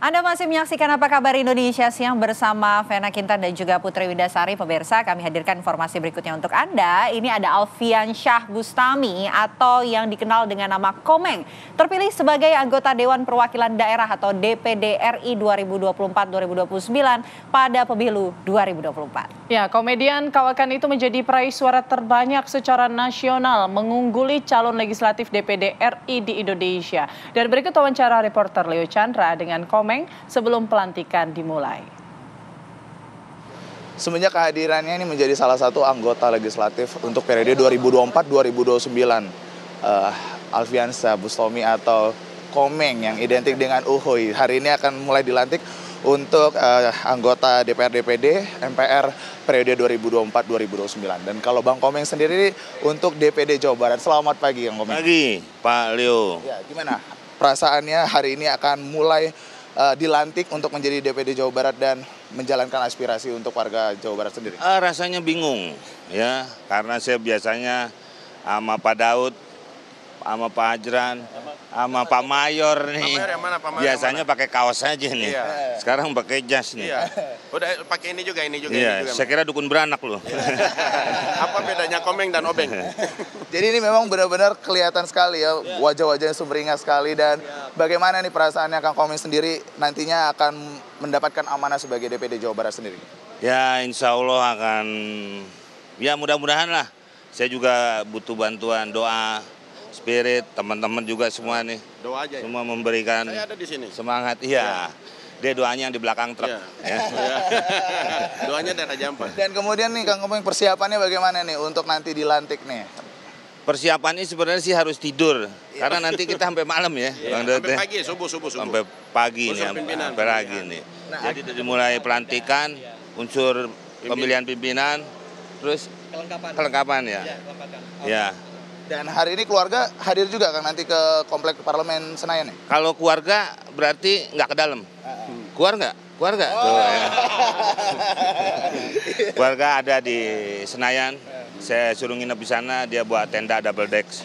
Anda masih menyaksikan Apa Kabar Indonesia Siang bersama Vena Kintan dan juga Putri Widasari. Pemirsa, kami hadirkan informasi berikutnya untuk Anda. Ini ada Alfian Syah Bustami atau yang dikenal dengan nama Komeng. Terpilih sebagai anggota Dewan Perwakilan Daerah atau DPD RI 2024-2029 pada pemilu 2024. Ya, komedian kawakan itu menjadi peraih suara terbanyak secara nasional, mengungguli calon legislatif DPD RI di Indonesia. Dan berikut wawancara reporter Leo Chandra dengan Komeng sebelum pelantikan dimulai. Semenjak kehadirannya ini menjadi salah satu anggota legislatif untuk periode 2024-2029, Alfian Syah Bustami atau Komeng yang identik dengan Uhuy hari ini akan mulai dilantik untuk anggota DPR DPD MPR periode 2024-2029. Dan kalau Bang Komeng sendiri untuk DPD Jawa Barat, selamat pagi Bang Komeng. Pagi Pak Leo. Ya, gimana perasaannya hari ini akan mulai dilantik untuk menjadi DPD Jawa Barat dan menjalankan aspirasi untuk warga Jawa Barat sendiri? Rasanya bingung ya, karena saya biasanya sama Pak Daud, sama Pak Ajran, sama Pak Mayor nih. Biasanya pakai kaos aja nih. Iya. Sekarang pakai jas nih. Iya. Udah pakai ini juga. Iya, saya kira dukun beranak loh. Apa bedanya Komeng dan Obeng? Jadi ini memang benar-benar kelihatan sekali ya, wajah-wajahnya sumringah sekali. Dan bagaimana nih perasaannya Kang Komeng sendiri nantinya akan mendapatkan amanah sebagai DPD Jawa Barat sendiri? Ya insya Allah akan, ya mudah-mudahan lah. Saya juga butuh bantuan doa, spirit, teman-teman juga semua nih. Doa aja ya? Semua memberikan saya ada di sini. Semangat, iya. Dia doanya yang di belakang truk. Ya. Ya. Doanya dari Raja Ampat. Dan kemudian nih Kang Komeng, persiapannya bagaimana nih untuk nanti dilantik nih? Persiapannya sebenarnya sih harus tidur, karena nanti kita sampai malam ya. Sampai pagi, subuh. Sampai pagi nih, sampai pagi nih. Jadi dari mulai pelantikan, unsur pemilihan pimpinan, terus kelengkapan ya. Ya. Dan hari ini keluarga hadir juga Kang nanti ke komplek Parlemen Senayan ya? Kalau keluarga berarti nggak ke dalam. Keluar nggak? Keluarga. Oh. Tuh, ya. Keluarga ada di Senayan. Saya suruh nginep di sana, dia buat tenda double decks.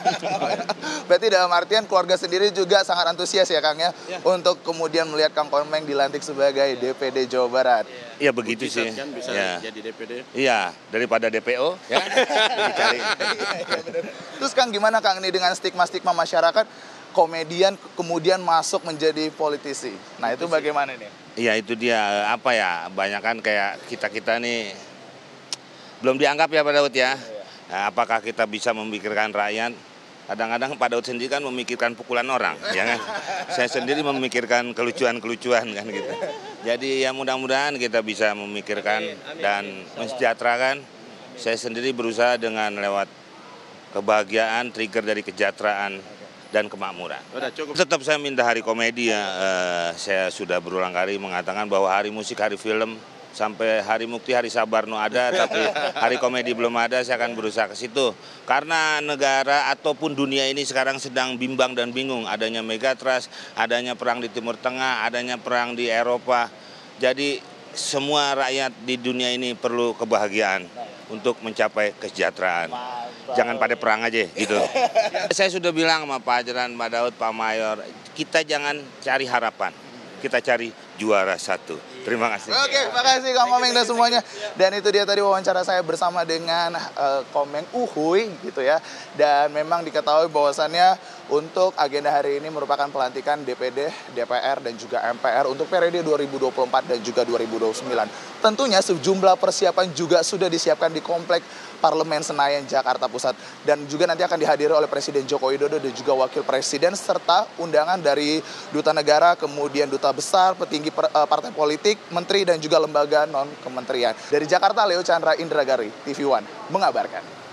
Berarti dalam artian keluarga sendiri juga sangat antusias ya Kang ya, untuk kemudian melihat Kang Komeng dilantik sebagai DPD Jawa Barat. Iya begitu sih. Kan bisa ya. jadi DPD. Iya, daripada DPO ya. Dicari. Terus Kang gimana Kang ini dengan stigma-stigma masyarakat komedian kemudian masuk menjadi politisi. Nah, itu bagaimana nih? Iya, itu dia apa ya? Banyak kan kayak kita-kita nih belum dianggap ya Pak Daud ya. Nah, apakah kita bisa memikirkan rakyat? Kadang-kadang Pak Daud sendiri kan memikirkan pukulan orang, ya kan? Saya sendiri memikirkan kelucuan-kelucuan kan gitu. Jadi ya mudah-mudahan kita bisa memikirkan dan mensejahterakan. Saya sendiri berusaha dengan lewat kebahagiaan, trigger dari kesejahteraan dan kemakmuran. Tetap saya minta hari komedi ya. Saya sudah berulang kali mengatakan bahwa hari musik, hari film, sampai hari mukti, hari sabarno ada, tapi hari komedi belum ada. Saya akan berusaha ke situ. Karena negara ataupun dunia ini sekarang sedang bimbang dan bingung. Adanya megatrust, adanya perang di Timur Tengah, adanya perang di Eropa. Jadi semua rakyat di dunia ini perlu kebahagiaan untuk mencapai kesejahteraan. Jangan pada perang aja gitu. Saya sudah bilang sama Pak Ajran, Pak Daud, Pak Mayor, kita jangan cari harapan. Kita cari juara satu. Terima kasih. Oke, makasih Kang Komeng dan semuanya. Dan itu dia tadi wawancara saya bersama dengan Komeng Uhuy gitu ya. Dan memang diketahui bahwasannya untuk agenda hari ini merupakan pelantikan DPD, DPR dan juga MPR untuk periode 2024 dan juga 2029. Tentunya sejumlah persiapan juga sudah disiapkan di komplek Parlemen Senayan, Jakarta Pusat. Dan juga nanti akan dihadiri oleh Presiden Joko Widodo dan juga Wakil Presiden serta undangan dari Duta Negara, kemudian Duta Besar, petinggi partai politik, menteri dan juga lembaga non-kementerian. Dari Jakarta, Leo Chandra Indragari, TV One mengabarkan.